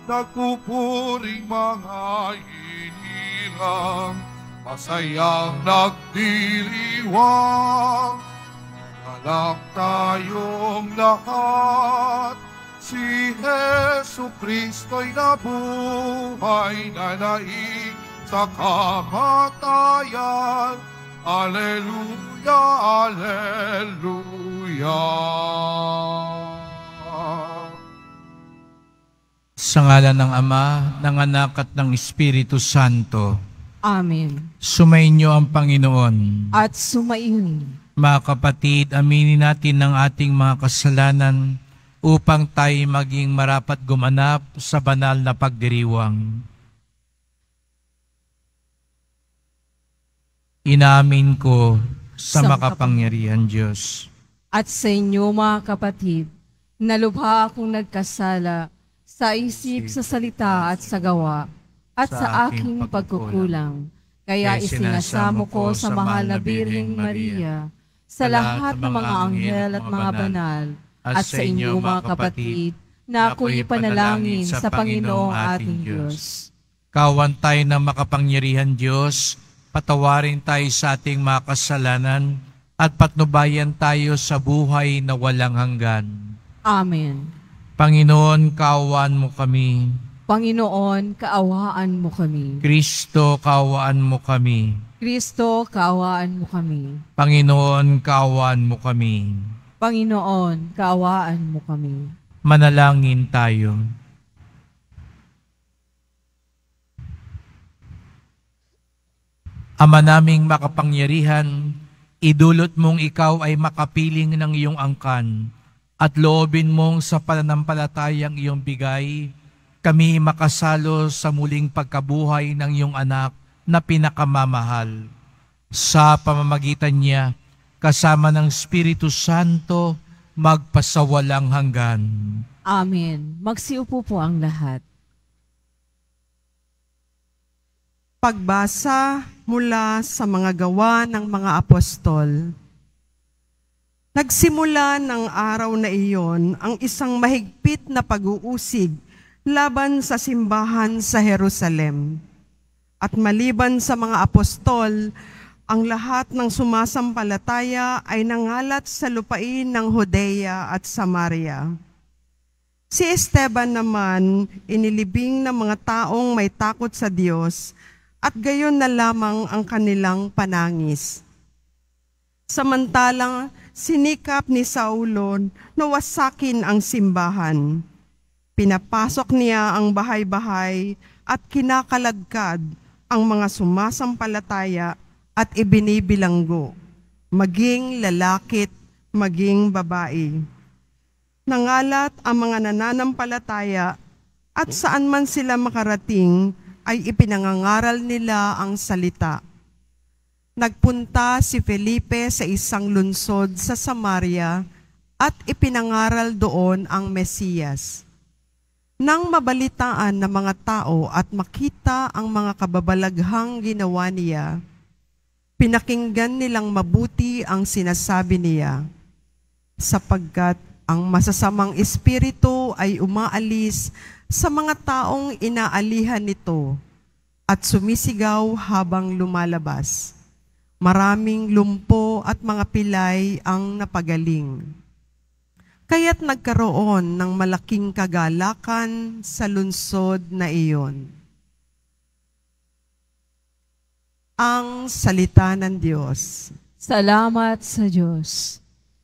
nagpupuring mga hinirang, masayang nagdiriwang. Galak tayong lahat, si Jesu Kristo'y nabuhay na naig sa kamatayan. Alleluia, Alleluia. Sa ngalan ng Ama, ng Anak at ng Espiritu Santo. Amen. Sumainyo ang Panginoon. At sumaiyo. Mga kapatid, aminin natin ang ating mga kasalanan upang tayo maging marapat gumanap sa banal na pagdiriwang. Inamin ko sa makapangyarihan Diyos. At sa inyo mga kapatid, nalubha akong nagkasala sa isip, sa salita at sa gawa, at sa aking pagkukulang. Kaya isinasamo ko sa mahal na Birheng Maria, sa lahat ng mga anghel at mga banal, at sa inyo mga kapatid, na ako'y ipanalangin sa Panginoong ating Diyos. Kawan tayo ng makapangyarihan Diyos, patawarin tayo sa ating mga kasalanan, at patnubayan tayo sa buhay na walang hanggan. Amen. Panginoon, kaawaan mo kami. Panginoon, kaawaan mo kami. Kristo, kaawaan mo kami. Kristo, kaawaan mo kami. Panginoon, kaawaan mo kami. Panginoon, kaawaan mo kami. Manalangin tayo. Ama naming makapangyarihan, idulot mong ikaw ay makapiling ng iyong angkan at loobin mong sa pananampalatayang iyong bigay, kami makasalo sa muling pagkabuhay ng iyong anak na pinakamamahal. Sa pamamagitan niya, kasama ng Espiritu Santo, magpasawalang hanggan. Amen. Magsiupo po ang lahat. Pagbasa mula sa mga gawa ng mga apostol. Nagsimula ng araw na iyon ang isang mahigpit na pag-uusig laban sa simbahan sa Jerusalem. At maliban sa mga apostol, ang lahat ng sumasampalataya ay nangalat sa lupain ng Judea at Samaria. Si Esteban naman, inilibing ng mga taong may takot sa Diyos, at gayon na lamang ang kanilang panangis. Samantalang sinikap ni Saulo na wasakin ang simbahan. Pinapasok niya ang bahay-bahay at kinakaladkad ang mga sumasampalataya at ibinibilanggo, maging lalakit, maging babae. Nangalat ang mga nananampalataya at saan man sila makarating, ay ipinangangaral nila ang salita. Nagpunta si Felipe sa isang lungsod sa Samaria at ipinangaral doon ang Mesiyas. Nang mabalitaan ng mga tao at makita ang mga kababalaghang ginawa niya, pinakinggan nilang mabuti ang sinasabi niya, sapagkat ang masasamang espiritu ay umaalis sa mga taong inaalihan nito at sumisigaw habang lumalabas. Maraming lumpo at mga pilay ang napagaling. Kaya't nagkaroon ng malaking kagalakan sa lungsod na iyon. Ang salita ng Diyos. Salamat sa Diyos.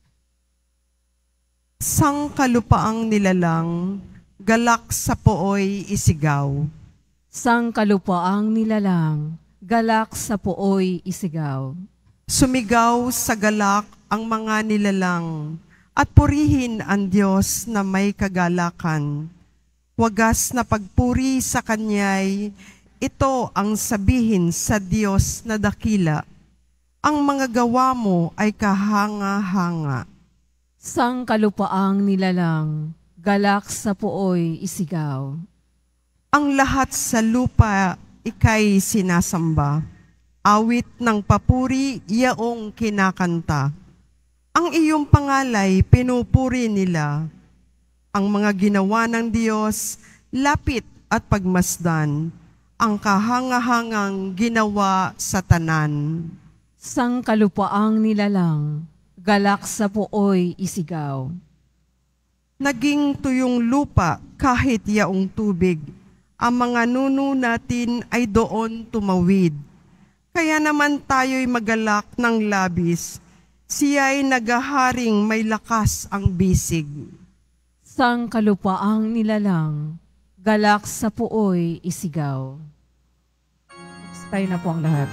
Sangkalupaang nilalang, galak sa pooy isigaw. Sangkalupaang nilalang, galak sa pooy isigaw. Sumigaw sa galak ang mga nilalang, at purihin ang Diyos na may kagalakan. Wagas na pagpuri sa Kanya'y, ito ang sabihin sa Diyos na dakila. Ang mga gawa mo ay kahanga-hanga. Sangkalupaang nilalang, galak sa pooy isigaw. Ang lahat sa lupa ika'y sinasamba. Awit ng papuri, yaong kinakanta. Ang iyong pangalay, pinupuri nila. Ang mga ginawa ng Diyos, lapit at pagmasdan ang kahangahangang ginawa sa tanan. Sang kalupaang nilalang, galak sa puoy isigaw. Naging tuyong lupa kahit yaong tubig, ang mga nuno natin ay doon tumawid. Kaya naman tayo'y magalak ng labis, siya'y nagaharing may lakas ang bisig. Sang kalupaang nilalang, galak sa puoy isigaw. Tayo na po ang lahat.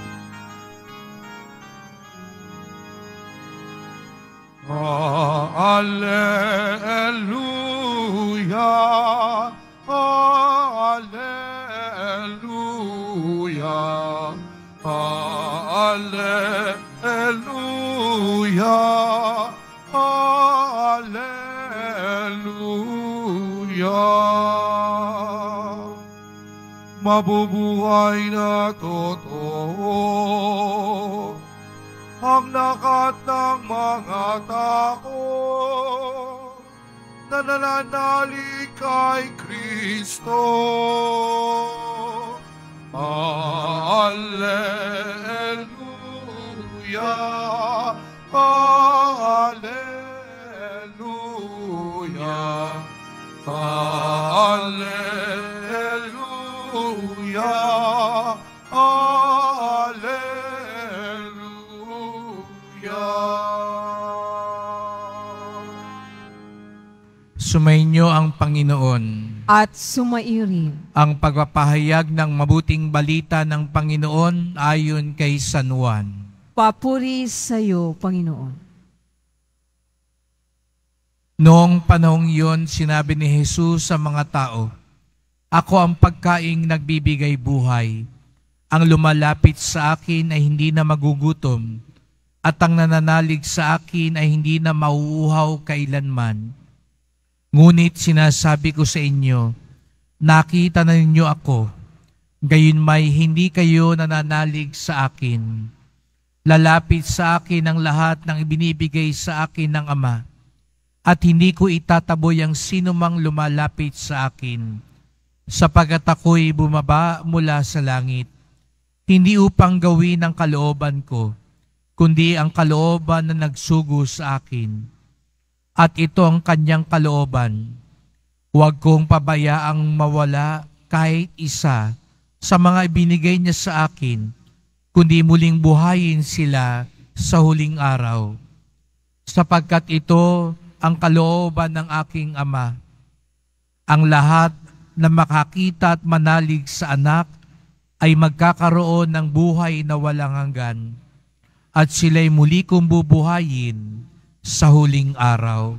Alleluia, alleluia, alleluia, alleluia. Mabubuhay na totoo ang lakat ng mga tao na nananalig kay Kristo. Alleluia, alleluia, alleluia, alleluia. Sumainyo ang Panginoon. At sumairin. Ang pagpapahayag ng mabuting balita ng Panginoon ayon kay San Juan. Papuri sa iyo, Panginoon. Noong panahong iyon, sinabi ni Jesus sa mga tao, "Ako ang pagkaing nagbibigay buhay. Ang lumalapit sa akin ay hindi na magugutom, at ang nananalig sa akin ay hindi na mauuhaw kailanman. Ngunit sinasabi ko sa inyo, nakita na ninyo ako, gayon may hindi kayo nananalig sa akin. Lalapit sa akin ang lahat ng ibinibigay sa akin ng Ama, at hindi ko itataboy ang sinumang lumalapit sa akin, sapagkat ako'y bumaba mula sa langit, hindi upang gawin ang kalooban ko, kundi ang kalooban na nagsugo sa akin. At ito ang kanyang kalooban, huwag kong pabayaang mawala kahit isa sa mga ibinigay niya sa akin, kundi muling buhayin sila sa huling araw. Sapagkat ito ang kalooban ng aking Ama. Ang lahat na makakita at manalig sa anak ay magkakaroon ng buhay na walang hanggan, at sila'y muli kong bubuhayin sa huling araw."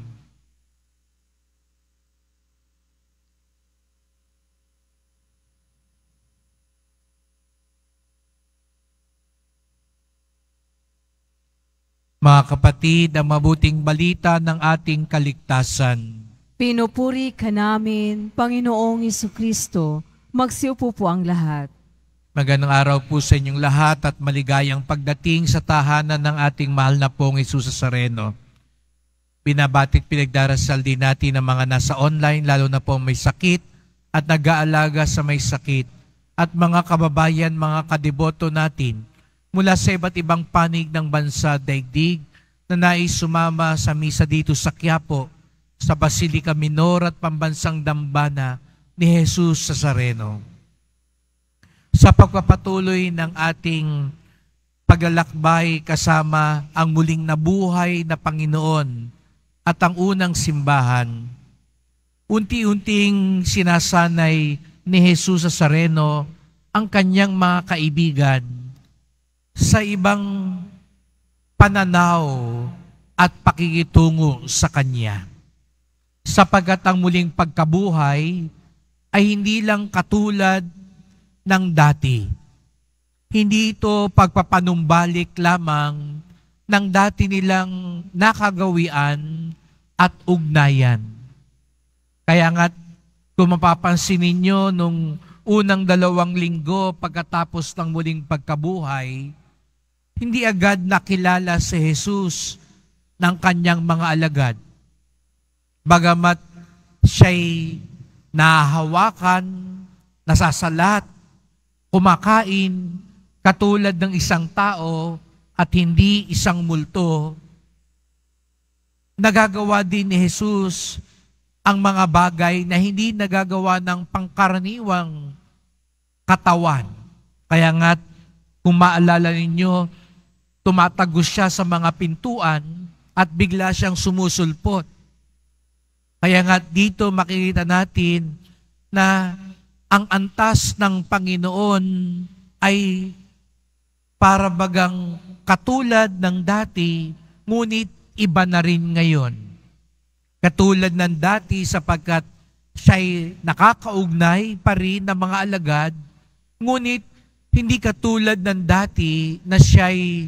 Mga kapatid, ang mabuting balita ng ating kaligtasan. Pinupuri ka namin, Panginoong Jesucristo. Magsiupo po ang lahat. Magandang araw po sa inyong lahat at maligayang pagdating sa tahanan ng ating mahal na pong Jesus Nazareno. Binabatit pinagdarasal din natin ang mga nasa online, lalo na po may sakit at nag-aalaga sa may sakit, at mga kababayan, mga kadeboto natin mula sa iba't ibang panig ng bansa daigdig na nais sumama sa misa dito sa Quiapo, sa Basilica Minor at Pambansang Dambana ni Jesus Nazareno. Sa pagpapatuloy ng ating paglalakbay kasama ang muling nabuhay na Panginoon at ang unang simbahan, unti-unting sinasanay ni Jesus Nazareno ang kanyang mga kaibigan sa ibang pananaw at pakikitungo sa Kanya. Sapagkat ang muling pagkabuhay ay hindi lang katulad ng dati. Hindi ito pagpapanumbalik lamang ng dati nilang nakagawian at ugnayan. Kaya nga, kung mapapansin ninyo, nung unang 2 linggo pagkatapos ng muling pagkabuhay, hindi agad nakilala si Jesus ng kanyang mga alagad. Bagamat siya'y nahawakan nasasalat, kumakain, katulad ng isang tao at hindi isang multo. Nagagawa din ni Jesus ang mga bagay na hindi nagagawa ng pangkaraniwang katawan. Kaya nga, kung maalala ninyo, tumatagos siya sa mga pintuan at bigla siyang sumusulpot. Kaya nga dito makikita natin na ang antas ng Panginoon ay para bagang katulad ng dati, ngunit iba na rin ngayon. Katulad ng dati sapagkat siya'y nakakaugnay pa rin ng mga alagad, ngunit hindi katulad ng dati na siya'y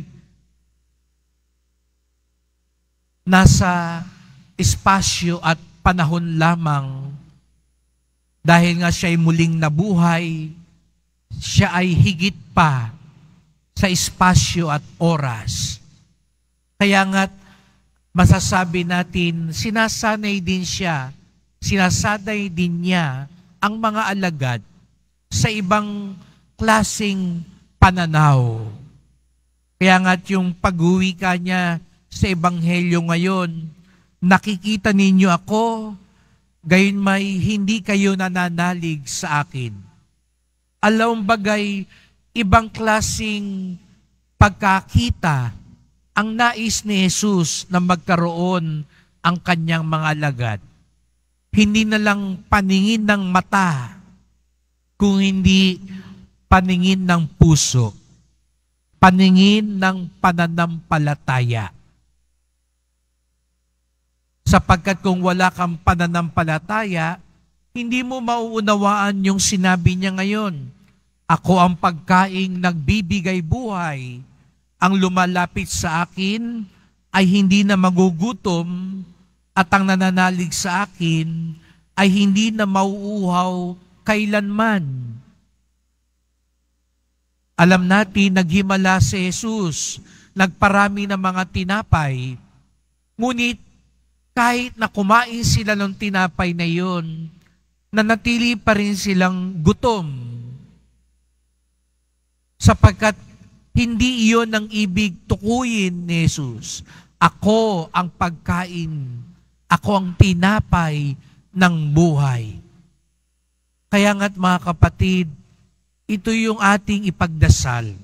nasa espasyo at panahon lamang. Dahil nga siya'y muling nabuhay, siya ay higit pa sa espasyo at oras. Kaya nga masasabi natin, sinasanay din niya ang mga alagad sa ibang klaseng pananaw. Kaya nga yung pag-uwi ka niya sa Ebanghelyo ngayon, nakikita ninyo ako, gayon may hindi kayo nananalig sa akin. Alam bagay, ibang klaseng pagkakita ang nais ni Jesus na magkaroon ang kanyang mga alagad. Hindi na lang paningin ng mata, kung hindi paningin ng puso, paningin ng pananampalataya. Sapagkat kung wala kang pananampalataya, hindi mo mauunawaan yung sinabi niya ngayon. Ako ang pagkaing nagbibigay buhay. Ang lumalapit sa akin ay hindi na magugutom at ang nananalig sa akin ay hindi na mauuhaw kailanman. Alam natin, naghimala si Jesus, nagparami ng mga tinapay, ngunit kahit na kumain sila ng tinapay na iyon, nanatili pa rin silang gutom. Sapagkat hindi iyon ang ibig tukuyin ni Jesus. Ako ang pagkain, ako ang tinapay ng buhay. Kaya nga't mga kapatid, ito yung ating ipagdasal.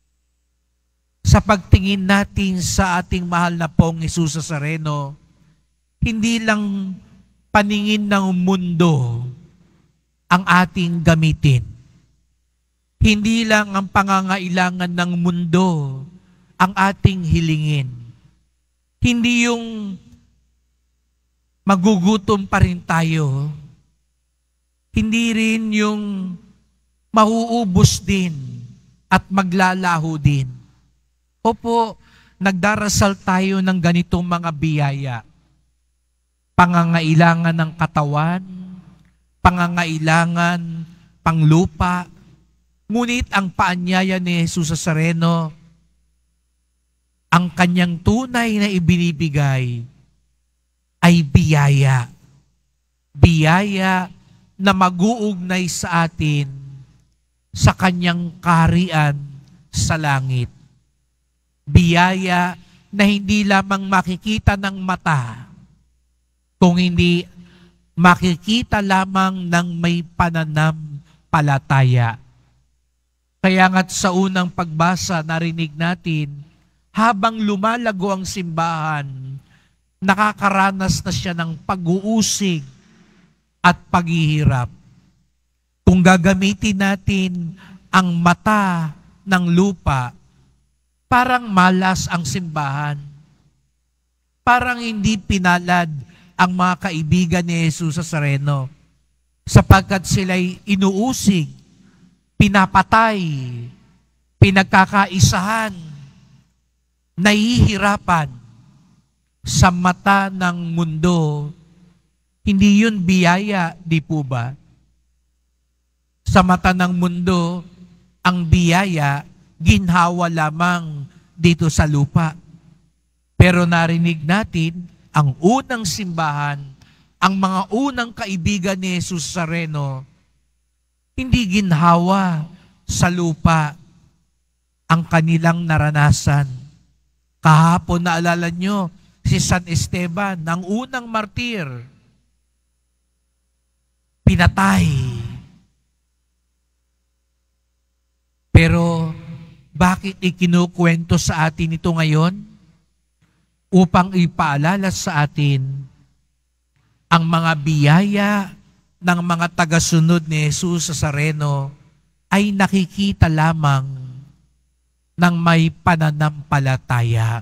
Sa pagtingin natin sa ating mahal na pong Jesus Nazareno, hindi lang paningin ng mundo ang ating gamitin. Hindi lang ang pangangailangan ng mundo ang ating hilingin. Hindi yung magugutom pa rin tayo. Hindi rin yung mauubos din at maglalaho din. Opo, nagdarasal tayo ng ganitong mga biyaya. Pangangailangan ng katawan, pangangailangan panglupa. Ngunit ang paanyaya ni Jesus Nazareno, ang kanyang tunay na ibinibigay ay biyaya. Biyaya na mag-uugnay sa atin sa kanyang kaharian sa langit. Biyaya na hindi lamang makikita ng mata, kung hindi makikita lamang ng may pananampalataya. Kaya nga't sa unang pagbasa, narinig natin, habang lumalago ang simbahan, nakakaranas na siya ng pag-uusig at paghihirap. Kung gagamitin natin ang mata ng lupa, parang malas ang simbahan. Parang hindi pinalad ang mga kaibigan ni Jesus Nazareno sapagkat sila'y inuusig, pinapatay, pinagkakaisahan, nahihirapan sa mata ng mundo. Hindi yun biyaya, di po ba? Sa mata ng mundo, ang biyaya, ginhawa lamang dito sa lupa. Pero narinig natin, ang unang simbahan, ang mga unang kaibigan ni Jesus Nazareno, hindi ginhawa sa lupa ang kanilang naranasan. Kahapon, naalala nyo, si San Esteban, ang unang martir, pinatay. Pero bakit ikinukwento sa atin ito ngayon? Upang ipaalala sa atin ang mga biyaya ng mga tagasunod ni Jesus Nazareno ay nakikita lamang ng may pananampalataya.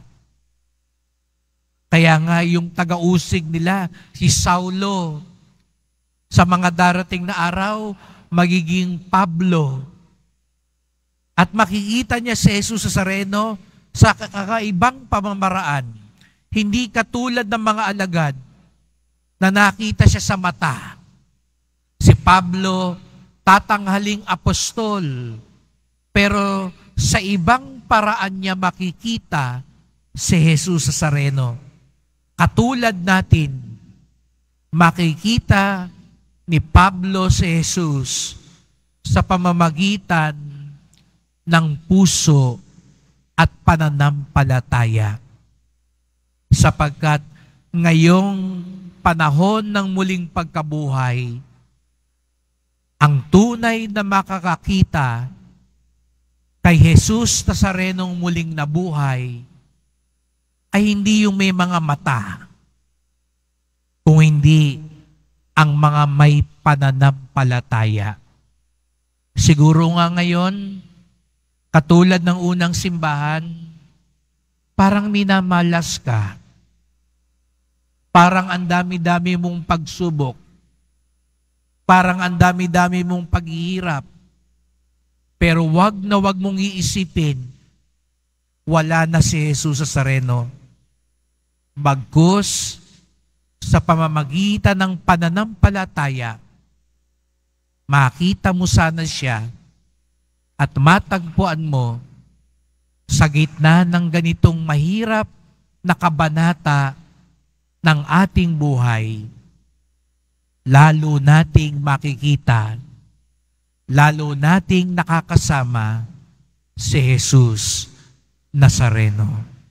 Kaya nga yung taga-usig nila, si Saulo, sa mga darating na araw, magiging Pablo. At makikita niya si Jesus Nazareno sa kakaibang pamamaraan. Hindi katulad ng mga alagad na nakita siya sa mata. Si Pablo, tatanghaling apostol, pero sa ibang paraan niya makikita si Jesus Nazareno. Katulad natin, makikita ni Pablo si Jesus sa pamamagitan ng puso at pananampalataya. Sapagkat ngayong panahon ng muling pagkabuhay, ang tunay na makakakita kay Jesus Nazarenong muling nabuhay ay hindi yung may mga mata, kung hindi ang mga may pananampalataya. Siguro nga ngayon, katulad ng unang simbahan, parang minamalas ka. Parang ang dami-dami mong pagsubok. Parang ang dami-dami mong paghihirap. Pero wag na wag mong iisipin, wala na si Jesus Nazareno. Bagkus, sa pamamagitan ng pananampalataya, makita mo sana siya at matagpuan mo sa gitna ng ganitong mahirap na kabanata ng ating buhay, lalo nating makikita, lalo nating nakakasama si Jesus Nazareno.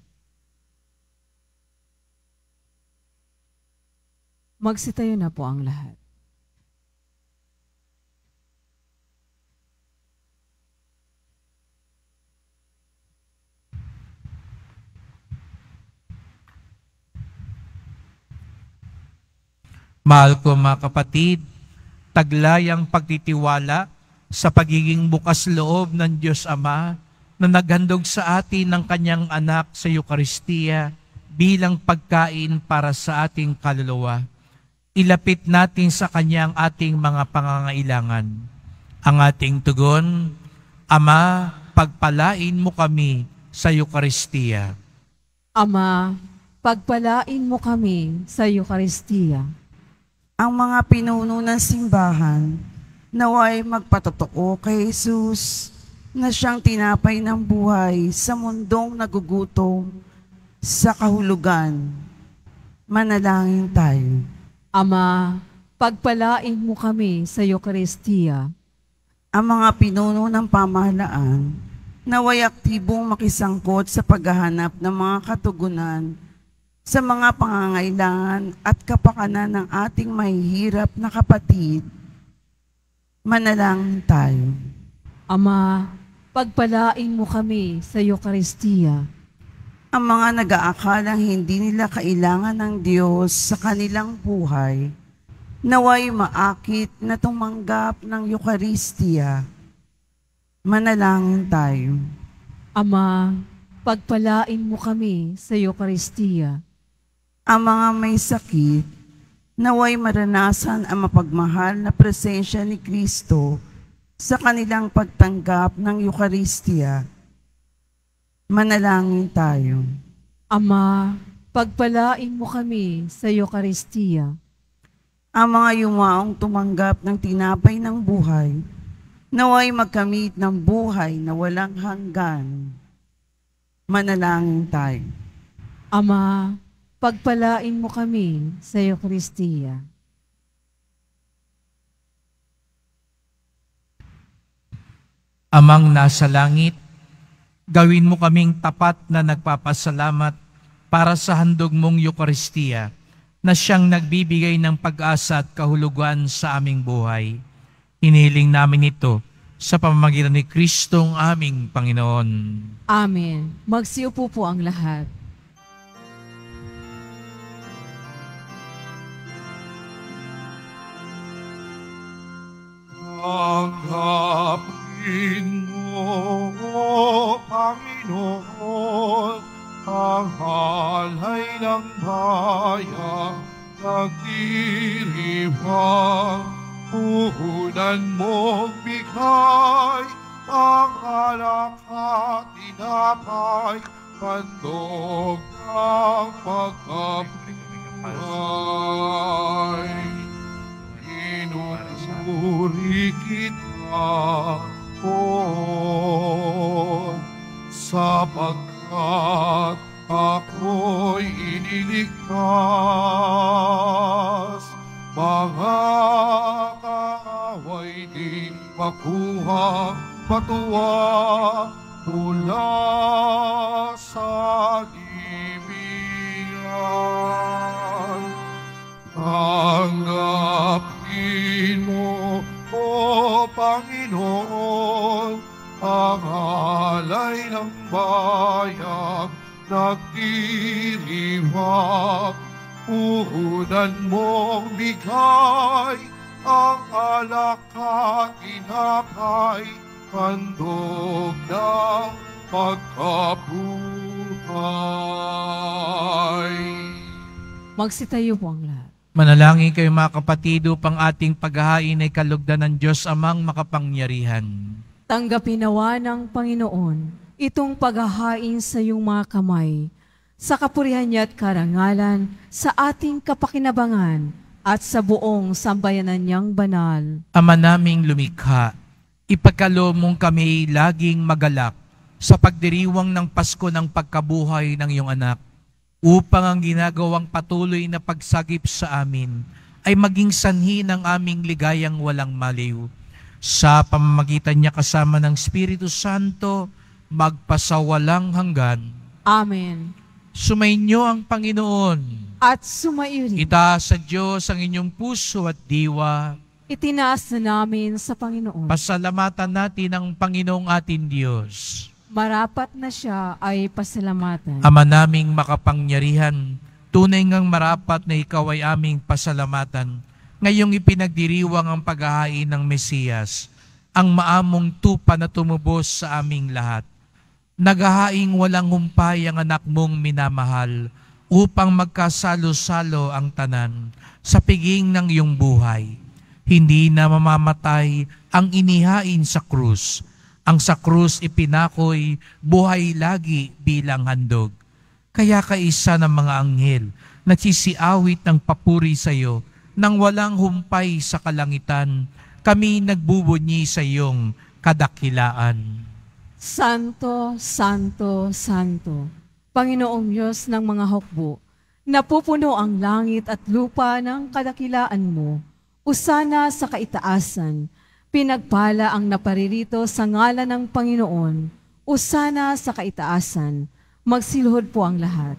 Magsitayo na po ang lahat. Mahal ko mga kapatid, taglay ang pagtitiwala sa pagiging bukas loob ng Diyos Ama na naghandog sa atin ng Kanyang anak sa Eucharistia bilang pagkain para sa ating kaluluwa. Ilapit natin sa Kanya ang ating mga pangangailangan. Ang ating tugon, Ama, pagpalain mo kami sa Eucharistia. Ama, pagpalain mo kami sa Eucharistia. Ang mga pinuno ng simbahan naway magpatotoo kay Jesus na siyang tinapay ng buhay sa mundong nagugutom sa kahulugan. Manalangin tayo. Ama, pagpalain mo kami sa Eucharistia. Ang mga pinuno ng pamahalaan naway aktibong makisangkot sa paghahanap ng mga katugunan sa mga pangangailangan at kapakanan ng ating mahihirap na kapatid. Manalangin tayo. Ama, pagpalain mo kami sa Eucharistia. Ang mga nag-aakalang hindi nila kailangan ng Diyos sa kanilang buhay, naway maakit na tumanggap ng Eucharistia. Manalangin tayo. Ama, pagpalain mo kami sa Eucharistia. Ang mga may sakit, naway maranasan ang mapagmahal na presensya ni Kristo sa kanilang pagtanggap ng Eucharistia. Manalangin tayo. Ama, pagpalain mo kami sa Eucharistia. Ang mga yumaong tumanggap ng tinapay ng buhay, naway magkamit ng buhay na walang hanggan. Manalangin tayo. Ama, pagpalain mo kami sa Eucharistia. Amang nasa langit, gawin mo kaming tapat na nagpapasalamat para sa handog mong Eukaristiya na siyang nagbibigay ng pag-asa at kahulugan sa aming buhay. Hinihiling namin ito sa pamamagitan ni Kristong aming Panginoon. Amen. Magsiupo po ang lahat. Tanggapin mo, O Panginoon, ang halay ng bayan, nagdiriwang, puhunan mong bigay, ang alak at tinapay, handog ng pagkabuhay. Inusuri kita, O sapagkat ako'y iniligtas. Mga kaaway di makuha, matuwa mula sa libingan. Tanggapin mo, O Panginoon, ang alay ng bayan, nagdiriwang, puhunan mong bigay, ang alak at tinapay, handog ng pagkabuhay. Magsitayo po ang lahat. Manalangin kayo mga kapatid upang ating paghahain ay kalugdan ng Diyos Amang makapangyarihan. Tanggapin nawa ng Panginoon itong paghahain sa iyong mga kamay, sa kapurihan niya at karangalan, sa ating kapakinabangan at sa buong sambayanan niyang banal. Ama naming lumikha, ipagkaloob mong kami laging magalak sa pagdiriwang ng Pasko ng pagkabuhay ng iyong anak, upang ang ginagawang patuloy na pagsagip sa amin ay maging sanhi ng aming ligayang walang maliw. Sa pamamagitan niya kasama ng Espiritu Santo, magpasawalang hanggan. Amen. Sumainyo ang Panginoon. At sumayo rin. Itaas sa Diyos ang inyong puso at diwa. Itinaas na namin sa Panginoon. Pasalamatan natin ang Panginoong ating Diyos. Marapat na siya ay pasalamatan. Ama naming makapangyarihan, tunay ngang marapat na ikaw ay aming pasalamatan. Ngayong ipinagdiriwang ang paghahain ng Mesiyas, ang maamong tupa na tumubos sa aming lahat. Naghahaing walang humpay ang anak mong minamahal, upang magkasalo-salo ang tanan sa piging ng iyong buhay. Hindi na mamamatay ang inihain sa krus. Ang sa krus ipinakoy, buhay lagi bilang handog. Kaya kaisa ng mga anghel, nagsisiawit ng papuri sa iyo, nang walang humpay sa kalangitan, kami nagbubunyi sa iyong kadakilaan. Santo, Santo, Santo, Panginoong Diyos ng mga hukbo, napupuno ang langit at lupa ng kadakilaan mo, usana sa kaitaasan. Pinagpala ang naparirito sa ngalan ng Panginoon, usana sa kaitaasan. Magsiluhod po ang lahat.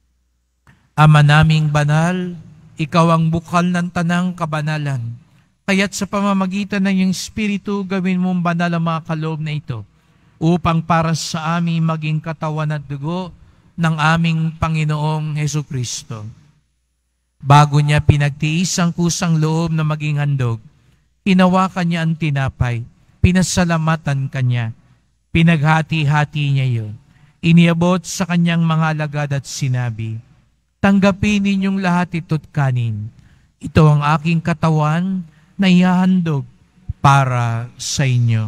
Ama naming banal, ikaw ang bukal ng tanang kabanalan. Kaya't sa pamamagitan ng iyong Espiritu, gawin mong banal ang mga kaloob na ito, upang para sa amin maging katawan at dugo ng aming Panginoong Hesukristo. Bago niya pinagtiis ang kusang loob na maging handog, hinawakan niya ang tinapay, pinasalamatan kanya, pinaghati-hati niya yun. Iniabot sa kanyang mga alagad at sinabi, tanggapin ninyong lahat ito't kanin. Ito ang aking katawan na ihahandog para sa inyo.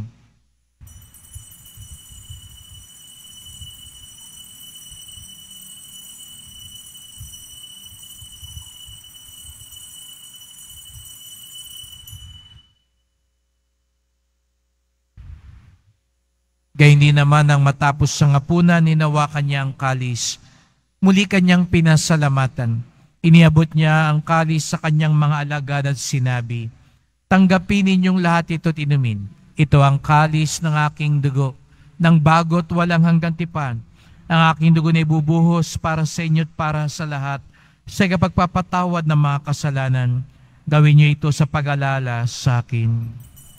Gayun din naman nang matapos sa ngapunan, ninawakan niya ang kalis. Muli kanyang pinasalamatan. Iniabot niya ang kalis sa kanyang mga alagad at sinabi, tanggapin ninyong lahat ito't inumin. Ito ang kalis ng aking dugo, ng bago't walang hanggang tipan. Ang aking dugo na ibubuhos para sa inyo at para sa lahat, sa kapagpapatawad ng mga kasalanan. Gawin niyo ito sa pag-alala sa akin.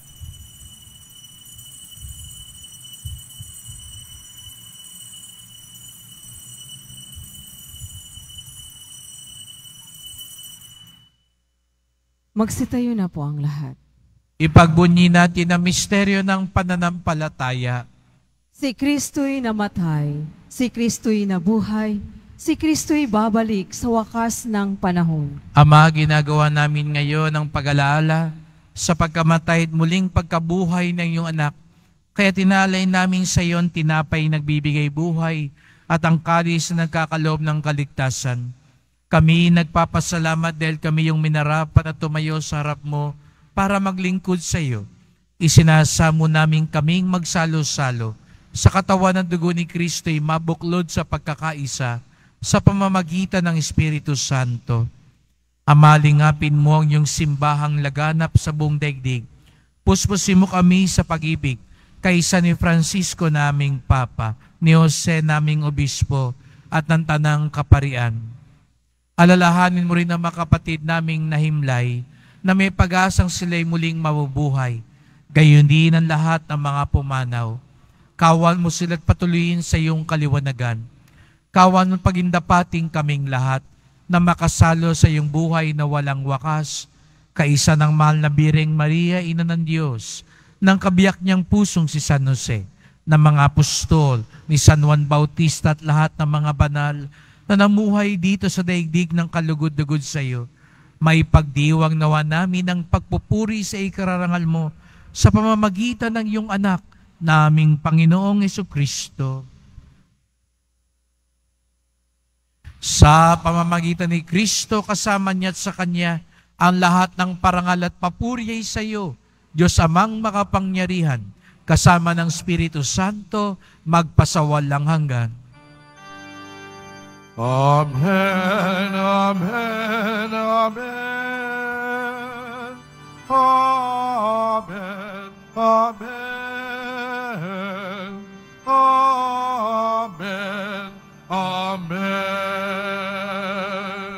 Magsitayo na po ang lahat. Ipagbunyi natin ang misteryo ng pananampalataya. Si Kristo'y namatay, si Kristo'y nabuhay, si Kristo'y babalik sa wakas ng panahon. Ama, ginagawa namin ngayon ang pag-alaala sa pagkamatay at muling pagkabuhay ng iyong anak. Kaya tinalay namin sa iyon tinapay nagbibigay buhay at ang kalis na nagkakaloob ng kaligtasan. Kami nagpapasalamat dahil kami yung minarapat at tumayo sa harap mo para maglingkod sa iyo. Isinasamo namin kaming magsalo-salo sa katawan ng dugo ni Kristo'y mabuklod sa pagkakaisa sa pamamagitan ng Espiritu Santo. Amalingapin mo ang iyong simbahang laganap sa buong daigdig. Puspusin mo kami sa pag-ibig kaysa ni Francisco naming Papa, ni Jose naming Obispo at ng Tanang Kaparian. Alalahanin mo rin ang mga kapatid naming nahimlay na may pag-asang sila'y muling mabubuhay. Gayon din ang lahat ng mga pumanaw. Kawan mo sila't patuloyin sa iyong kaliwanagan. Kawan mo pagindapating kaming lahat na makasalo sa iyong buhay na walang wakas, kaisa ng mahal na Birheng Maria, Ina ng Diyos, ng kabiyak niyang pusong si San Jose, ng mga apostol, ni San Juan Bautista at lahat ng mga banal na namuhay dito sa daigdig ng kalugod-dugod sa iyo. May pagdiwang nawa namin ang pagpupuri sa ikararangal mo sa pamamagitan ng iyong anak, naming Panginoong Jesucristo. Sa pamamagitan ni Kristo, kasama niya at sa Kanya, ang lahat ng parangal at papuri ay sa iyo, Diyos Amang makapangyarihan, kasama ng Espiritu Santo, magpasawalang hanggan. Amen, amen, amen. Amen, amen. Amen, amen.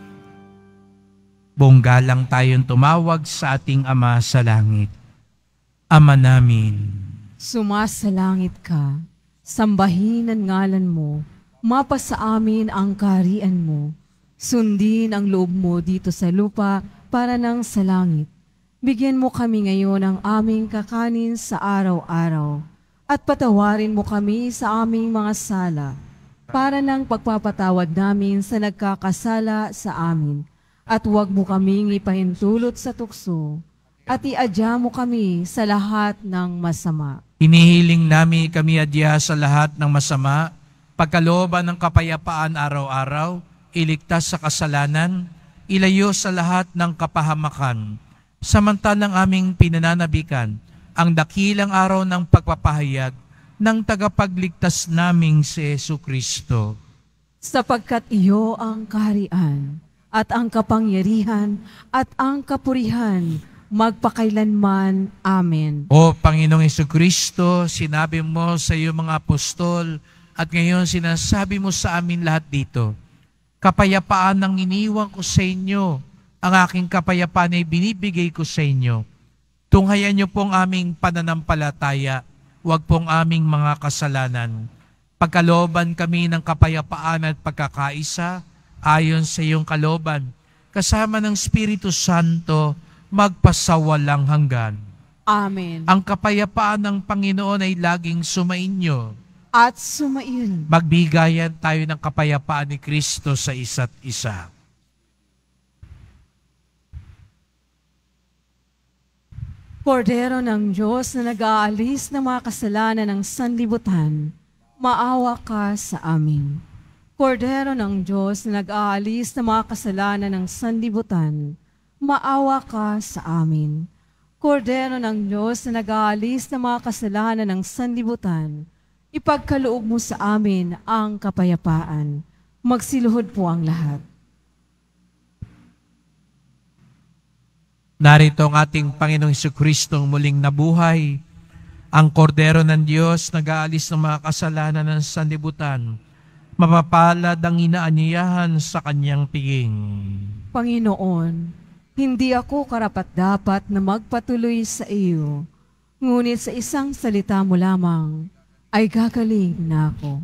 Bongga lang tayong tumawag sa ating Ama sa langit. Ama namin, Sumasalangit ka, sambahin ang ngalan mo, mapasa amin ang kaharian mo. Sundin ang loob mo dito sa lupa para nang sa langit. Bigyan mo kami ngayon ng aming kakanin sa araw-araw. At patawarin mo kami sa aming mga sala para nang pagpapatawad namin sa nagkakasala sa amin. At huwag mo kaming ipahintulot sa tukso. At iadya mo kami sa lahat ng masama. inihiling namin kami adya sa lahat ng masama, pagkalooban ng kapayapaan araw-araw, iligtas sa kasalanan, ilayo sa lahat ng kapahamakan. Samantalang aming pinananabikan ang dakilang araw ng pagpapahayag ng tagapagligtas naming si Jesucristo. Sapagkat iyo ang kaharian, at ang kapangyarihan, at ang kapurihan, magpakailanman. Amen. O Panginoong Jesucristo, sinabi mo sa iyong mga apostol, at ngayon sinasabi mo sa amin lahat dito, kapayapaan ang iniwan ko sa inyo, ang aking kapayapaan ay binibigay ko sa inyo. Tunghayan niyo pong aming pananampalataya, huwag pong aming mga kasalanan. Pagkalooban kami ng kapayapaan at pagkakaisa, ayon sa iyong kalooban, kasama ng Espiritu Santo, magpasawalang hanggan. Amen. Ang kapayapaan ng Panginoon ay laging sumainyo. At sumain. Magbigayan tayo ng kapayapaan ni Kristo sa isa't isa. Kordero ng Diyos na nag-aalis ng mga kasalanan ng sanlibutan, maawa ka sa amin. Kordero ng Diyos na nag-aalis ng mga kasalanan ng sanlibutan, maawa ka sa amin. Kordero ng Diyos na nag-aalis ng mga kasalanan ng sanlibutan, ipagkaloob mo sa amin ang kapayapaan. Magsiluhod po ang lahat. Narito ang ating Panginoong Jesucristong muling nabuhay, ang kordero ng Diyos nag-aalis ng mga kasalanan ng sanlibutan. Mapapalad ang inaanyayahan sa kanyang piging. Panginoon, hindi ako karapat-dapat na magpatuloy sa iyo, ngunit sa isang salita mo lamang ay gagaling na ako.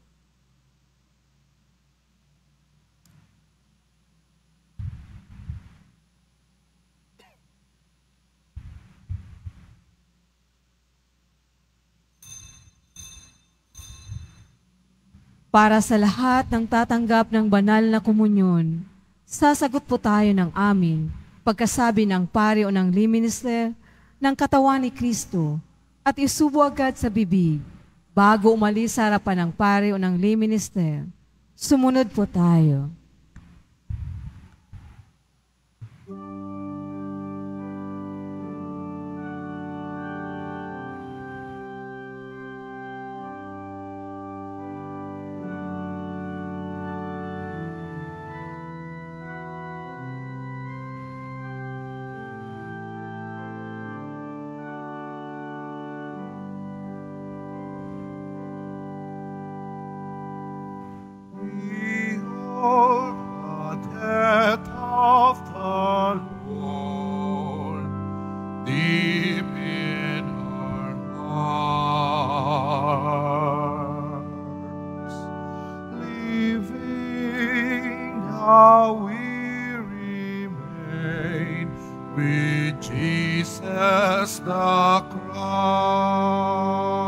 Para sa lahat ng tatanggap ng banal na komunyon, sasagot po tayo ng amin pagkasabi ng pari o ng lay minister ng katawan ni Kristo at isubo agad sa bibig bago umalis sa harapan ng pari o ng lay minister. Sumunod po tayo. Behold the death of the Lord, deep in our hearts. Living now we remain with Jesus the Christ.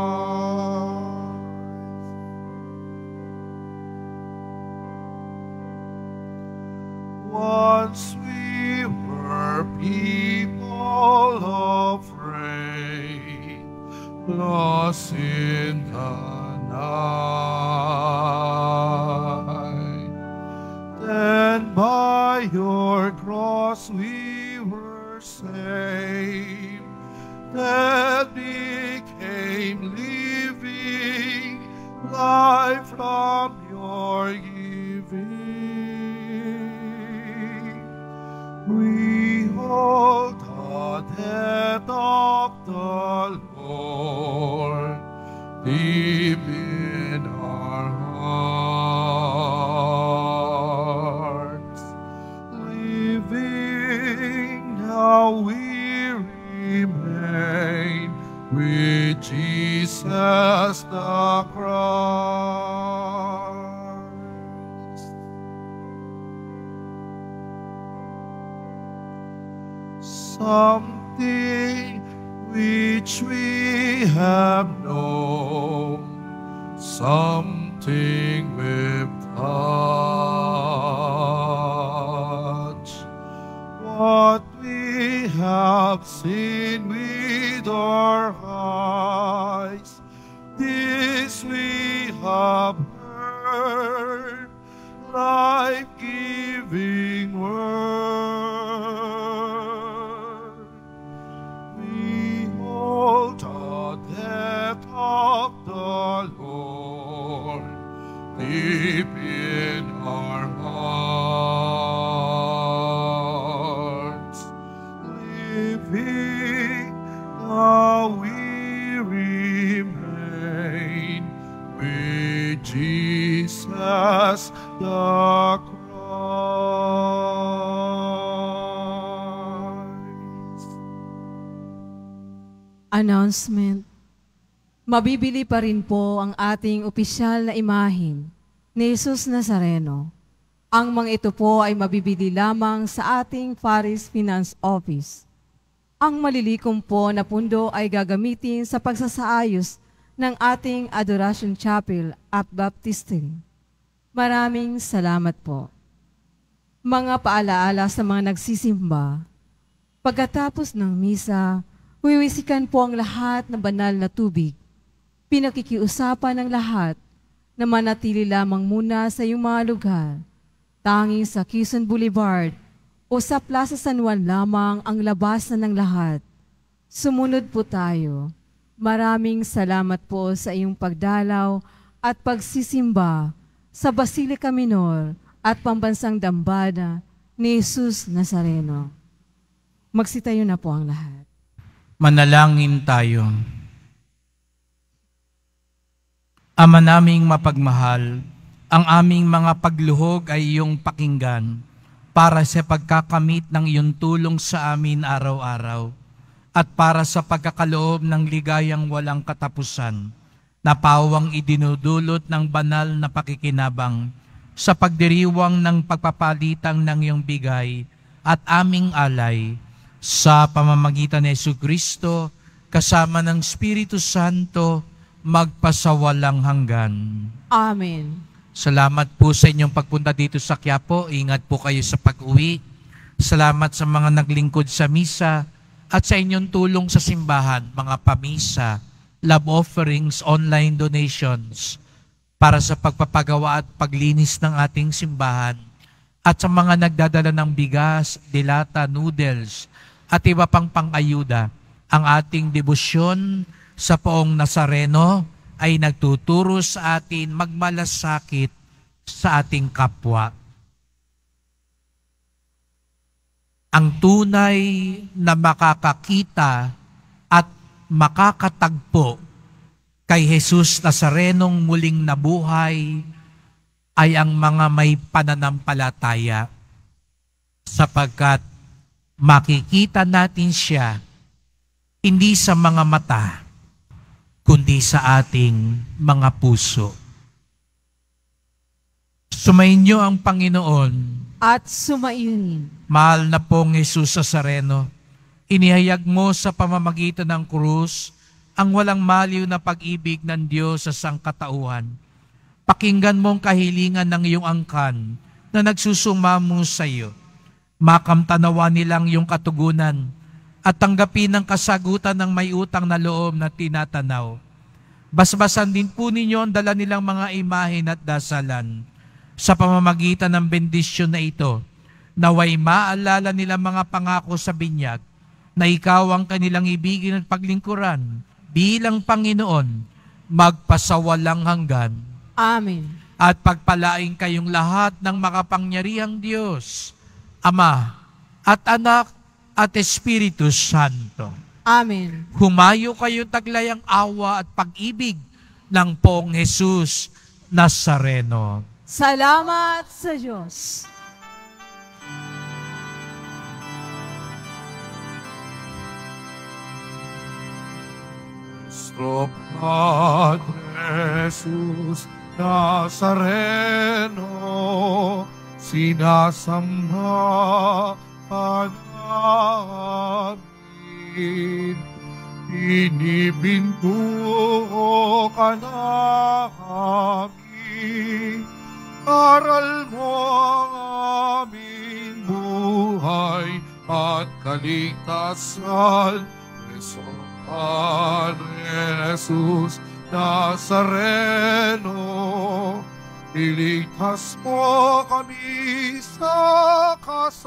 Once we were people of faith, lost in the night. Then by your cross we were saved. Death became living, life from your giving. We hold the death of the Lord deep in our hearts. Living now we remain with Jesus the Christ. Something which we have known, something we've touched, what we have seen with our eyes, this we have heard, life-giving word. Behold the death of the Lord deep in our hearts. Living now we remain with Jesus the Christ. Announcement. Mabibili pa rin po ang ating opisyal na imahin ni Jesus Nazareno. Ang mga ito po ay mabibili lamang sa ating Paris Finance Office. Ang malilikom po na pundo ay gagamitin sa pagsasaayos ng ating Adoration Chapel at Baptistery. Maraming salamat po. Mga paalaala sa mga nagsisimba. Pagkatapos ng misa, wiwisikan po ang lahat ng banal na tubig. Pinakikiusapan ng lahat na manatili lamang muna sa iyong mga lugar. Tanging sa Quezon Boulevard o sa Plaza San Juan lamang ang labasan ng lahat. Sumunod po tayo. Maraming salamat po sa iyong pagdalaw at pagsisimba sa Basilica Minor at Pambansang Dambana ni Jesus Nazareno. Magsitayo na po ang lahat. Manalangin tayo. Ama naming mapagmahal, ang aming mga pagluhog ay iyong pakinggan para sa pagkakamit ng iyong tulong sa amin araw-araw at para sa pagkakaloob ng ligayang walang katapusan na pawang idinudulot ng banal na pakikinabang sa pagdiriwang ng pagpapalitang ng iyong bigay at aming alay sa pamamagitan ni Jesucristo kasama ng Espiritu Santo magpasawalang hanggan. Amen. Salamat po sa inyong pagpunta dito sa Quiapo. Ingat po kayo sa pag-uwi. Salamat sa mga naglingkod sa misa at sa inyong tulong sa simbahan, mga pamisa, love offerings, online donations para sa pagpapagawa at paglinis ng ating simbahan at sa mga nagdadala ng bigas, dilata, noodles at iba pang pang-ayuda. Ang ating debosyon sa Poong Nazareno ay nagtuturo sa atin magmalasakit sa ating kapwa. Ang tunay na makakakita at makakatagpo kay Jesus Nazarenong muling nabuhay ay ang mga may pananampalataya, sapagkat makikita natin siya hindi sa mga mata, kundi sa ating mga puso. Sumainyo ang Panginoon At sumainin. Mahal na pong Jesus Nazareno, inihayag mo sa pamamagitan ng krus ang walang maliw na pag-ibig ng Diyos sa sangkatauhan. Pakinggan mong kahilingan ng iyong angkan na nagsusumamo sa iyo. Makamtanawa nilang iyong katugunan at tanggapin ang kasagutan ng may utang na loob na tinatanaw. Basbasan din po ninyo ang dala nilang mga imahen at dasalan. Sa pamamagitan ng bendisyon na ito, naway maalala nila mga pangako sa binyag na ikaw ang kanilang ibigin at paglingkuran bilang Panginoon magpasawalang hanggan. Amen. At pagpalain kayong lahat ng makapangyarihang Diyos, Ama at Anak at Espiritu Santo. Amen. Humayo kayo taglayang awa at pag-ibig ng Poong Jesus Nazareno. Salamat sa Diyos. Nuestro Padre Jesus Nazareno, sinasamba ka namin, binibintuho ka namin, aral mo ang aming buhay at kaligtasan. Padre Jesus Nazareno, iligtas mo kami sa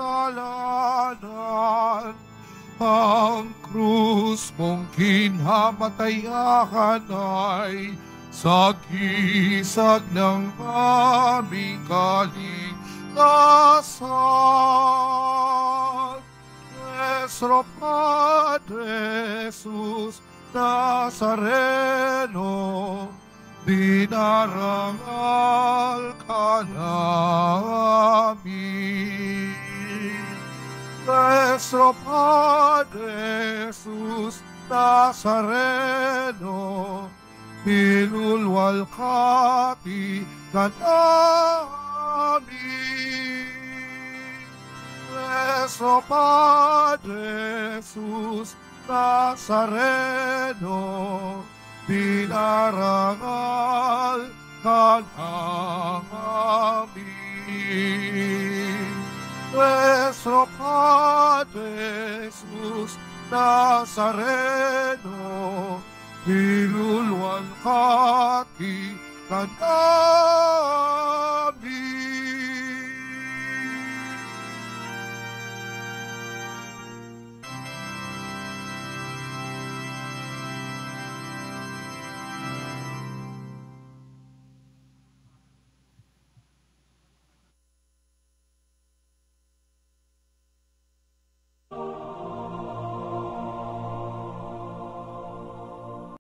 kasalanan. Ang krus mong kinamatayan ay sagisag ng aming kaligtasan. Nuestro Padre Jesus Nazareno, dinarangal ka namin. Nuestro Padre Jesus Nazareno, nilulwalhati ka namin. Nuestro Padre Jesus Nazareno, dinarangal ka namin. Nuestro Padre Jesus Nazareno, nilulwalhati ka namin.